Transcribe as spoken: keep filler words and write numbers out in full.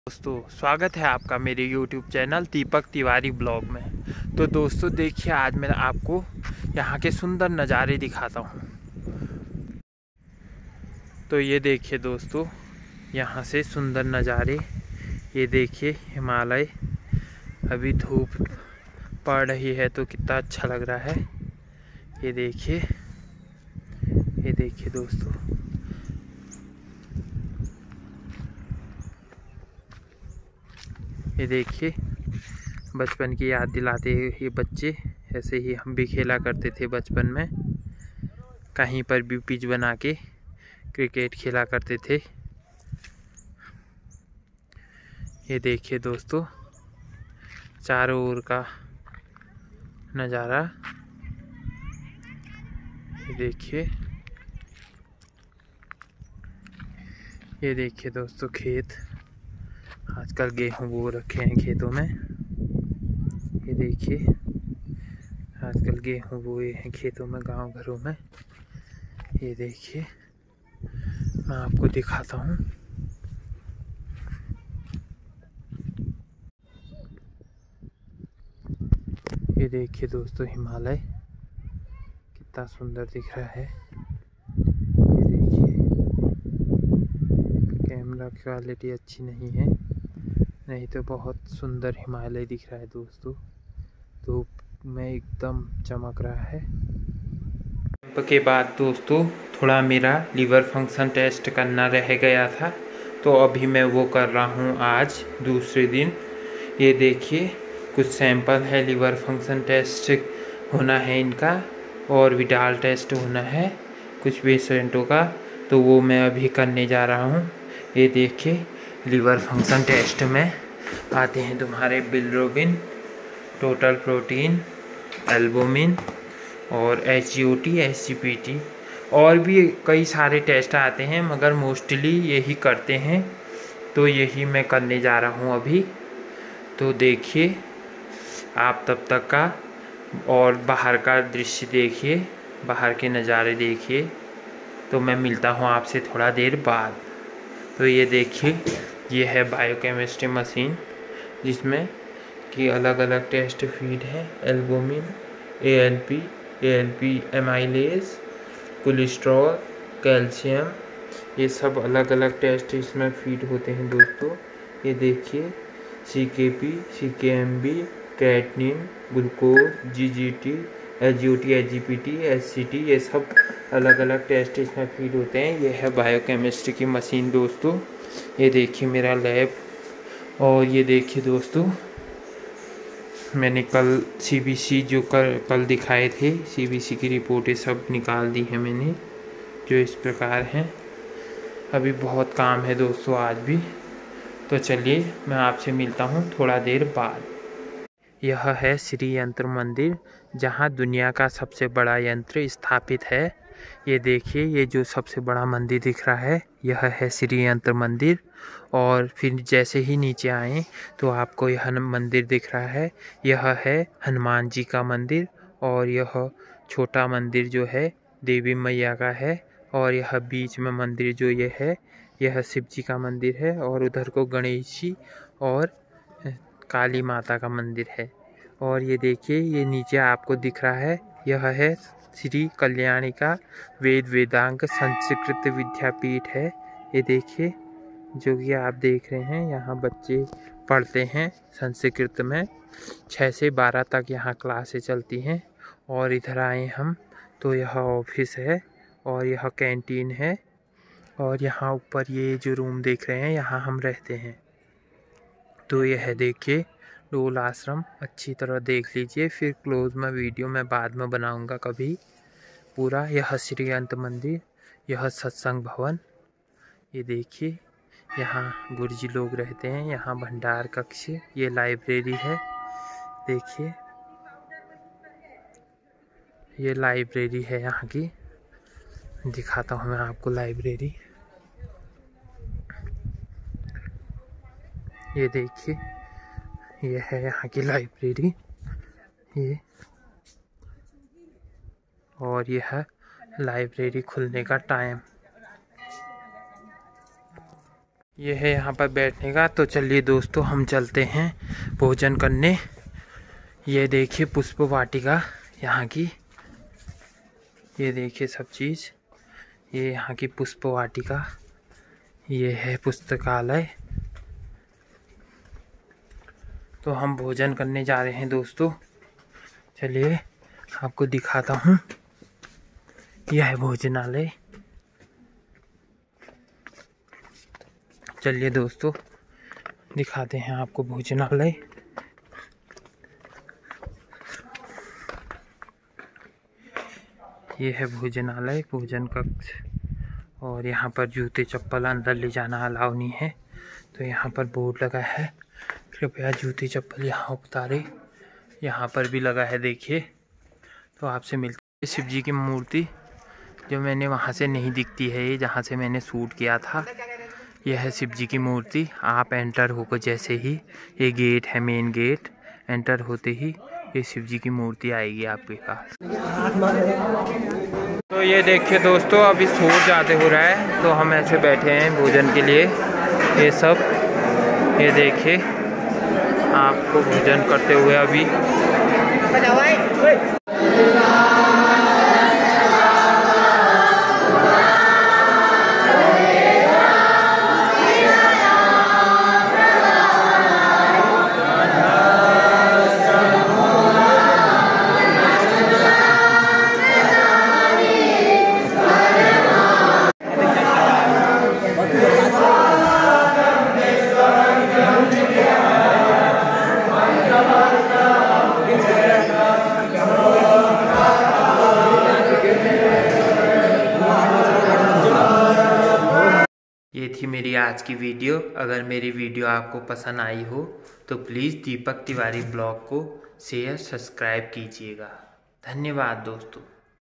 दोस्तों स्वागत है आपका मेरे YouTube channel Deepak Tiwari blog में। तो दोस्तों देखिए, आज मैं आपको यहाँ के सुंदर नज़ारे दिखाता हूँ। तो ये देखिए दोस्तों, यहाँ से सुंदर नज़ारे। ये देखिए हिमालय, अभी धूप पड़ रही है तो कितना अच्छा लग रहा है। ये देखिए, ये देखिए दोस्तों, ये देखिए बचपन की याद दिलाते ये बच्चे। ऐसे ही हम भी खेला करते थे बचपन में, कहीं पर भी पिच बना के क्रिकेट खेला करते थे। ये देखिए दोस्तों, चारों ओर का नज़ारा। ये देखिए, ये देखिए दोस्तों खेत, आजकल गेहूं बो रखे हैं खेतों में। ये देखिए, आजकल गेहूं बोए हैं खेतों में, गांव घरों में। ये देखिए, मैं आपको दिखाता हूँ। ये देखिए दोस्तों, हिमालय कितना सुंदर दिख रहा है। ये देखिए, कैमरा क्वालिटी अच्छी नहीं है, नहीं तो बहुत सुंदर हिमालय दिख रहा है दोस्तों। धूप में एकदम चमक रहा है। के बाद दोस्तों थोड़ा मेरा लीवर फंक्शन टेस्ट करना रह गया था, तो अभी मैं वो कर रहा हूँ आज दूसरे दिन। ये देखिए, कुछ सैंपल है, लीवर फंक्शन टेस्ट होना है इनका, और विडाल टेस्ट होना है कुछ पेशेंटों का, तो वो मैं अभी करने जा रहा हूँ। ये देखिए, लीवर फंक्शन टेस्ट में आते हैं तुम्हारे बिलिरुबिन, टोटल प्रोटीन, एल्बुमिन और H G O T, S G P T, और भी कई सारे टेस्ट आते हैं, मगर मोस्टली यही करते हैं। तो यही मैं करने जा रहा हूँ अभी। तो देखिए आप तब तक का, और बाहर का दृश्य देखिए, बाहर के नज़ारे देखिए। तो मैं मिलता हूँ आपसे थोड़ा देर बाद। तो ये देखिए, ये है बायोकेमिस्ट्री मशीन, जिसमें कि अलग अलग टेस्ट फीड है। Albumin, A L P, A L P amylase, cholesterol, calcium, ये सब अलग अलग टेस्ट इसमें फीड होते हैं दोस्तों। ये देखिए, सी के P, C K M B, creatinine, glucose, G G T, H G O T, H G P T, H C T, ये सब अलग अलग टेस्ट इसमें फीड होते हैं। ये है बायोकेमिस्ट्री की मशीन दोस्तों। ये देखिए मेरा लैब। और ये देखिए दोस्तों, मैंने कल सी बी सी जो कल कल दिखाए थे, सी बी सी की रिपोर्टें सब निकाल दी हैं मैंने, जो इस प्रकार हैं। अभी बहुत काम है दोस्तों आज भी, तो चलिए मैं आपसे मिलता हूँ थोड़ा देर बाद। यह है श्री यंत्र मंदिर, जहाँ दुनिया का सबसे बड़ा यंत्र स्थापित है। ये देखिए, ये जो सबसे बड़ा मंदिर दिख रहा है, यह है श्री यंत्र मंदिर। और फिर जैसे ही नीचे आएँ तो आपको यह मंदिर दिख रहा है, यह है हनुमान जी का मंदिर। और यह छोटा मंदिर जो है देवी मैया का है। और यह बीच में मंदिर जो ये है, यह शिव जी का मंदिर है। और उधर को गणेश जी और काली माता का मंदिर है। और ये देखिए, ये नीचे आपको दिख रहा है, यह है श्री कल्याणिका वेद वेदांग संस्कृत विद्यापीठ है। ये देखिए, जो कि आप देख रहे हैं, यहाँ बच्चे पढ़ते हैं संस्कृत में। छः से बारह तक यहाँ क्लासें चलती हैं। और इधर आए हम तो यह ऑफिस है, और यह कैंटीन है। और यहाँ ऊपर ये जो रूम देख रहे हैं, यहाँ हम रहते हैं। तो यह देखिए डोल आश्रम, अच्छी तरह देख लीजिए, फिर क्लोज में वीडियो मैं बाद में बनाऊंगा कभी पूरा। यह श्री अंत मंदिर, यह सत्संग भवन। ये देखिए, यहाँ गुरुजी लोग रहते हैं, यहाँ भंडार कक्ष, ये लाइब्रेरी है। देखिए, ये लाइब्रेरी है यहाँ की, दिखाता हूँ मैं आपको लाइब्रेरी। ये देखिए, ये है यहाँ की लाइब्रेरी, ये। और यह है लाइब्रेरी खुलने का टाइम। ये है यहाँ पर बैठने का। तो चलिए दोस्तों हम चलते हैं भोजन करने। ये देखिए पुष्प वाटिका यहाँ की, ये देखिए सब चीज़, ये यहाँ की पुष्प वाटिका, ये है पुस्तकालय। तो हम भोजन करने जा रहे हैं दोस्तों। चलिए आपको दिखाता हूँ, यह है भोजनालय। चलिए दोस्तों दिखाते हैं आपको भोजनालय। ये है भोजनालय, भोजन कक्ष। और यहाँ पर जूते चप्पल अंदर ले जाना अलाउ नहीं है। तो यहाँ पर बोर्ड लगा है, कृपया जूते चप्पल यहाँ उतारे। यहाँ पर भी लगा है देखिए। तो आपसे मिलती है शिव जी की मूर्ति, जो मैंने वहाँ से नहीं दिखती है, ये जहाँ से मैंने शूट किया था। यह है शिव जी की मूर्ति। आप एंटर होकर जैसे ही, ये गेट है मेन गेट, एंटर होते ही ये शिव जी की मूर्ति आएगी आपके पास। तो ये देखिए दोस्तों अभी शोर ज़्यादा हो रहा है, तो हम ऐसे बैठे हैं भोजन के लिए। ये सब ये देखिए आपको भोजन करते हुए अभी ये थी मेरी आज की वीडियो। अगर मेरी वीडियो आपको पसंद आई हो तो प्लीज़ दीपक तिवारी ब्लॉग को शेयर सब्सक्राइब कीजिएगा। धन्यवाद दोस्तों।